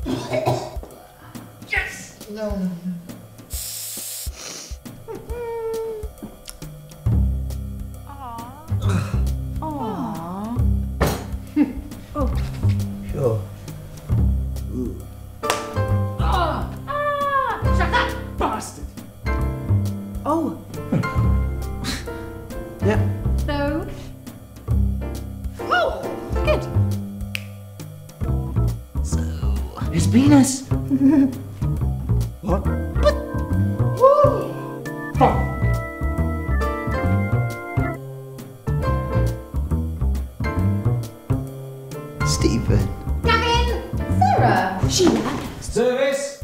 Yes! No. Oh. Sure. Shut up, bastard! Oh. Yep. So. Oh, good. So. His penis. What? Stephen. Gavin! Sarah! Sheila! Service!